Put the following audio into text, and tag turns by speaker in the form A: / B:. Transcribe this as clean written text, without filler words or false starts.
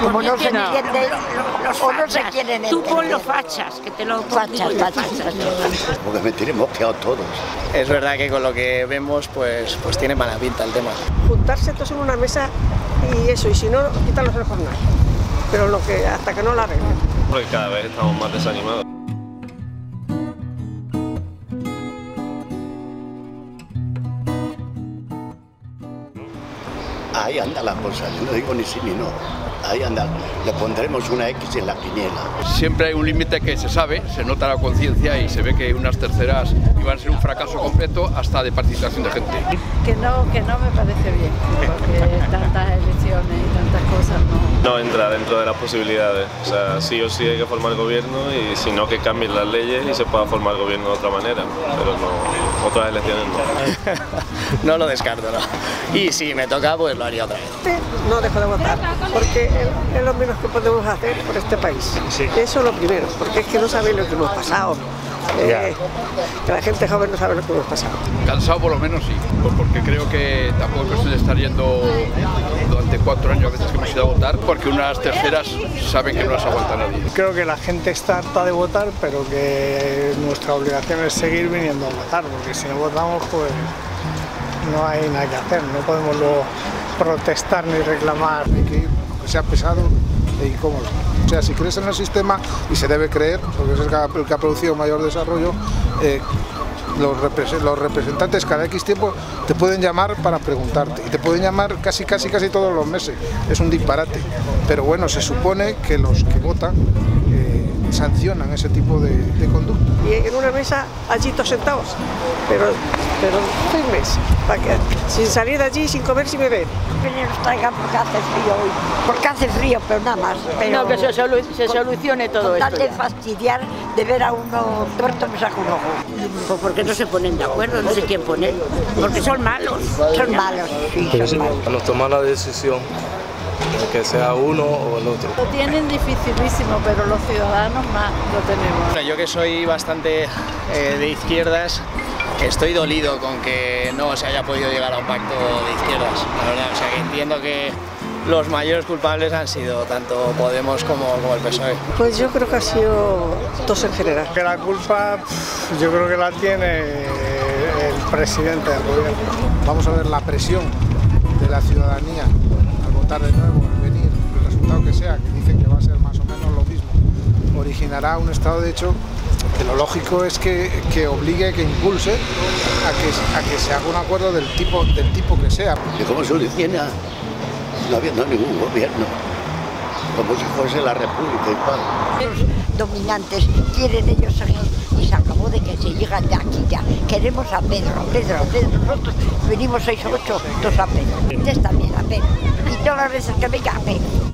A: Como no se entiende o no se quieren entender.
B: Tú pon los fachas, que te lo
A: Fachas.
C: Porque me tenemos quedados todos.
D: Es verdad que con lo que vemos, pues tiene mala pinta el tema.
E: Juntarse todos en una mesa y eso, y si no, quitarlos del jornal. Pero hasta que no la arreglen.
F: Porque cada vez estamos más desanimados.
C: Ahí anda la cosa, yo no digo ni sí ni no. Ahí anda, le pondremos una X en la quiniela.
G: Siempre hay un límite que se sabe, se nota la conciencia y se ve que unas terceras iban a ser un fracaso completo hasta de participación de gente.
H: Que no me parece bien, porque tantas elecciones y tantas cosas
F: no entra dentro de las posibilidades. O sea, sí o sí hay que formar gobierno y si no que cambien las leyes y se pueda formar gobierno de otra manera, pero no, otras elecciones no.
D: No lo descarto, no. Y si me toca, pues lo haría otra vez.
E: No dejo de votar, porque es lo menos que podemos hacer por este país. Sí. Eso es lo primero, porque es que no sabéis lo que hemos pasado. Que la gente joven no sabe lo que hemos pasado.
G: Cansado por lo menos sí, porque creo que tampoco es cuestión de estar yendo durante 4 años a veces que hemos ido a votar, porque unas terceras saben que no las aguanta nadie.
I: Creo que la gente está harta de votar, pero que nuestra obligación es seguir viniendo a votar, porque si no votamos pues no hay nada que hacer, no podemos luego protestar ni reclamar.
J: Hay que ir, aunque sea pesado e incómodo. O sea, si crees en el sistema, y se debe creer, porque es el que ha producido mayor desarrollo, los representantes cada X tiempo te pueden llamar para preguntarte, y te pueden llamar casi todos los meses. Es un disparate, pero bueno, se supone que los que votan sancionan ese tipo de conducta.
E: Y en una mesa, allí todos sentados, pero firmes, sin salir de allí, sin comer, sin beber.
A: Que nos traigan porque hace frío hoy. Porque hace frío, pero nada más. Pero
B: no, que se solucione todo esto.
A: Con tal de fastidiar, de ver a uno tuerto me saca un ojo.
B: Pues porque no se ponen de acuerdo, no sé quién poner. Porque son malos.
A: Son malos, sí, son malos.
K: Nos toman la decisión, que sea uno o el otro.
H: Lo tienen dificilísimo, pero los ciudadanos más lo tenemos.
D: Bueno, yo que soy bastante de izquierdas, estoy dolido con que no se haya podido llegar a un pacto de izquierdas, la verdad. O sea, que entiendo que los mayores culpables han sido tanto Podemos como el PSOE.
E: Pues yo creo que ha sido todos en general.
I: Que la culpa yo creo que la tiene el presidente del gobierno.
J: Vamos a ver la presión de la ciudadanía al votar de nuevo, al venir, el resultado que sea, que dicen que va a ser más o menos lo mismo, originará un estado de hecho que lo lógico es que obligue, que impulse a que se haga un acuerdo del tipo que sea.
C: ¿Y cómo soluciona? No habiendo ningún gobierno, como si fuese la República igual.
A: Los dominantes quieren ellos seguir y se acabó de que se llegan de aquí ya. Queremos a Pedro. Nosotros venimos 6 o 8, todos a Pedro. Ustedes también a Pedro. Y todas las veces que venga a Pedro.